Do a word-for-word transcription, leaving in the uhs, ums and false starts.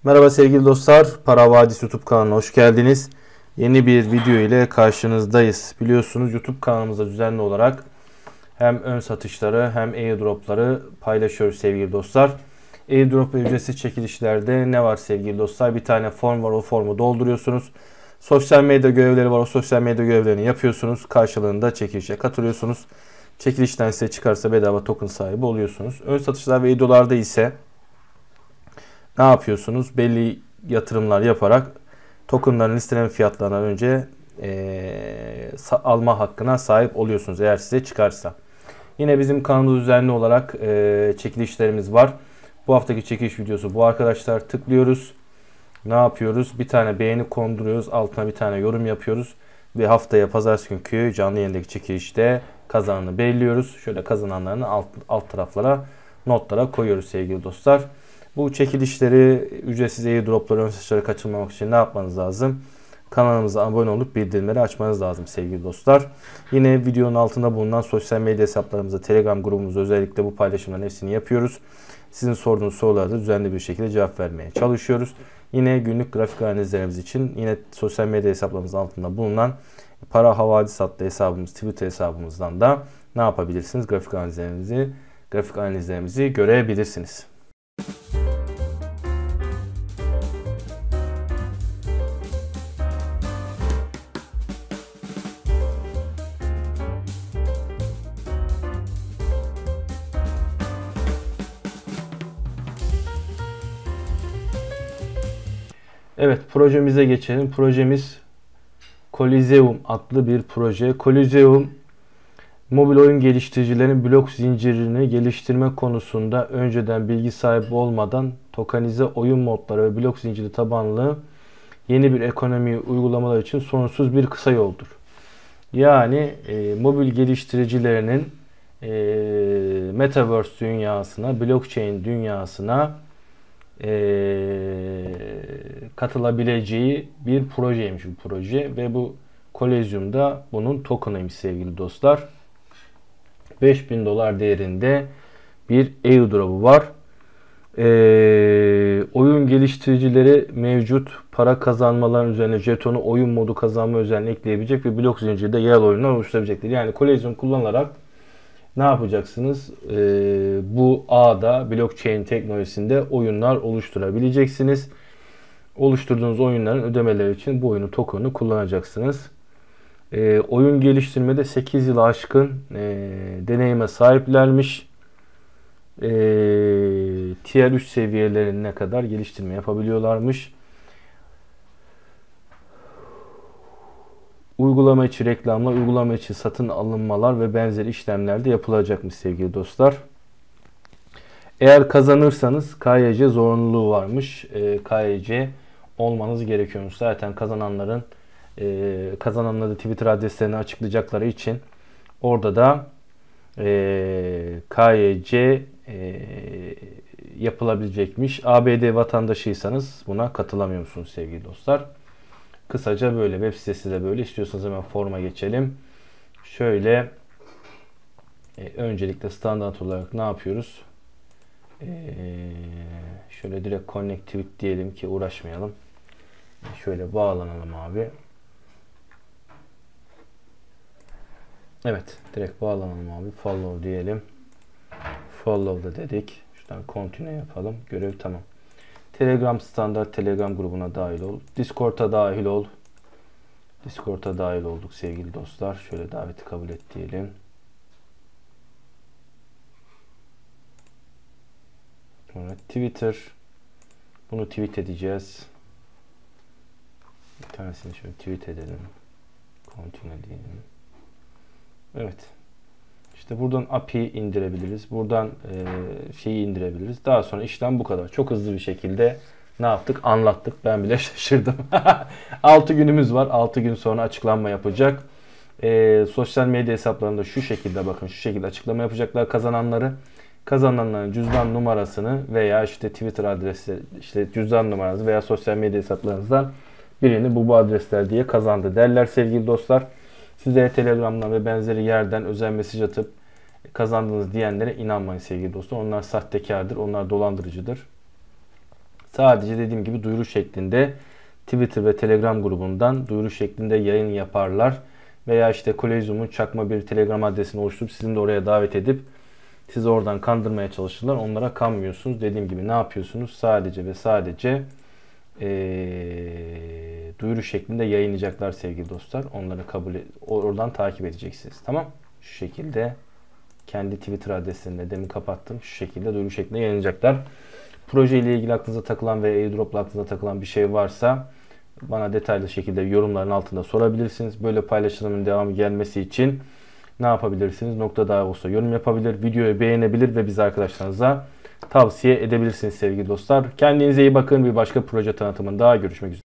Merhaba sevgili dostlar, Para Vadisi YouTube kanalına hoş geldiniz. Yeni bir video ile karşınızdayız. Biliyorsunuz YouTube kanalımızda düzenli olarak hem ön satışları hem airdropları paylaşıyoruz sevgili dostlar. Airdrop ve ücretsiz çekilişlerde ne var sevgili dostlar? Bir tane form var, o formu dolduruyorsunuz. Sosyal medya görevleri var, o sosyal medya görevlerini yapıyorsunuz. Karşılığında çekilişe katılıyorsunuz. Çekilişten size çıkarsa bedava token sahibi oluyorsunuz. Ön satışlar ve airdroplarda ise ne yapıyorsunuz? Belli yatırımlar yaparak tokenların listeleme fiyatlarından önce e, alma hakkına sahip oluyorsunuz eğer size çıkarsa. Yine bizim kanalda düzenli olarak e, çekilişlerimiz var. Bu haftaki çekiliş videosu bu arkadaşlar. Tıklıyoruz. Ne yapıyoruz? Bir tane beğeni konduruyoruz. Altına bir tane yorum yapıyoruz. Ve haftaya pazartesi günkü canlı yayındaki çekilişte kazananı belirliyoruz. Şöyle kazananlarını alt, alt taraflara notlara koyuyoruz sevgili dostlar. Bu çekilişleri, ücretsiz airdropları, ön satışlara kaçırmamak için ne yapmanız lazım? Kanalımıza abone olup bildirimleri açmanız lazım sevgili dostlar. Yine videonun altında bulunan sosyal medya hesaplarımızda, Telegram grubumuzda özellikle bu paylaşımların hepsini yapıyoruz. Sizin sorduğunuz sorulara da düzenli bir şekilde cevap vermeye çalışıyoruz. Yine günlük grafik analizlerimiz için yine sosyal medya hesaplarımızın altında bulunan Para Havadis adlı hesabımız, Twitter hesabımızdan da ne yapabilirsiniz? Grafik analizlerimizi, grafik analizlerimizi görebilirsiniz. Evet, projemize geçelim. Projemiz Coliseum adlı bir proje. Coliseum, mobil oyun geliştiricilerin blok zincirini geliştirme konusunda önceden bilgi sahibi olmadan tokenize oyun modları ve blok zinciri tabanlı yeni bir ekonomi uygulamalar için sonsuz bir kısa yoldur. Yani e, mobil geliştiricilerinin e, Metaverse dünyasına, blockchain dünyasına e, katılabileceği bir projeymiş bu proje ve bu Coliseum'da bunun token'ıymış sevgili dostlar. beş bin dolar değerinde bir airdrop'u var. Ee, oyun geliştiricileri mevcut para kazanmaların üzerine jetonu oyun modu kazanma özelliğini ekleyebilecek ve blok zincirde yerel oyunlar oluşturabilecektir. Yani Coliseum kullanarak ne yapacaksınız? Ee, bu ağda blockchain teknolojisinde oyunlar oluşturabileceksiniz. Oluşturduğunuz oyunların ödemeleri için bu oyunun token'ını kullanacaksınız. E, oyun geliştirmede sekiz yılı aşkın e, deneyime sahiplermiş. E, Tier üç seviyelerine kadar geliştirme yapabiliyorlarmış. Uygulama içi reklamlar, uygulama içi satın alınmalar ve benzeri işlemler de yapılacakmış sevgili dostlar. Eğer kazanırsanız K Y C zorunluluğu varmış. E, K Y C olmanız gerekiyormuş. Zaten kazananların e, kazananları da Twitter adreslerini açıklayacakları için orada da e, K Y C e, yapılabilecekmiş. A B D vatandaşıysanız buna katılamıyorsunuz sevgili dostlar. Kısaca böyle. Web sitesi de böyle. İstiyorsanız hemen forma geçelim. Şöyle e, öncelikle standart olarak ne yapıyoruz? E, şöyle direkt connect tweet diyelim ki uğraşmayalım. Şöyle bağlanalım abi. Evet, direkt bağlanalım abi. Follow diyelim. Follow da dedik. Şuradan continue yapalım. Görev tamam. Telegram standart Telegram grubuna dahil ol. Discord'a dahil ol. Discord'a dahil olduk sevgili dostlar. Şöyle daveti kabul et diyelim. Evet, Twitter. Bunu tweet edeceğiz. Bir tanesini şöyle tweet edelim. Continue diyelim. Evet. İşte buradan A P I indirebiliriz. Buradan e, şeyi indirebiliriz. Daha sonra işlem bu kadar. Çok hızlı bir şekilde ne yaptık? Anlattık. Ben bile şaşırdım. altı günümüz var. altı gün sonra açıklanma yapacak. E, sosyal medya hesaplarında şu şekilde bakın. Şu şekilde açıklama yapacaklar kazananları. Kazananların cüzdan numarasını veya işte Twitter adresi, işte cüzdan numaranızı veya sosyal medya hesaplarınızdan birini bu bu adresler diye kazandı derler sevgili dostlar. Size Telegram'dan ve benzeri yerden özel mesaj atıp kazandınız diyenlere inanmayın sevgili dostlar. Onlar sahtekardır, onlar dolandırıcıdır. Sadece dediğim gibi duyuru şeklinde Twitter ve Telegram grubundan duyuru şeklinde yayın yaparlar. Veya işte Kolezyum'un çakma bir Telegram adresini oluşturup sizin de oraya davet edip sizi oradan kandırmaya çalışırlar. Onlara kanmıyorsunuz. Dediğim gibi ne yapıyorsunuz? Sadece ve sadece ee, duyuru şeklinde yayınlayacaklar sevgili dostlar. Onları kabul et, oradan takip edeceksiniz. Tamam. Şu şekilde kendi Twitter adreslerinde demin kapattım. Şu şekilde duyuru şeklinde yayınlayacaklar. Proje ile ilgili aklınıza takılan ve airdrop ile aklınıza takılan bir şey varsa bana detaylı şekilde yorumların altında sorabilirsiniz. Böyle paylaşımların devamı gelmesi için ne yapabilirsiniz? Nokta daha olsa yorum yapabilir, videoyu beğenebilir ve bizi arkadaşlarınıza tavsiye edebilirsiniz sevgili dostlar. Kendinize iyi bakın. Bir başka proje tanıtımında görüşmek üzere.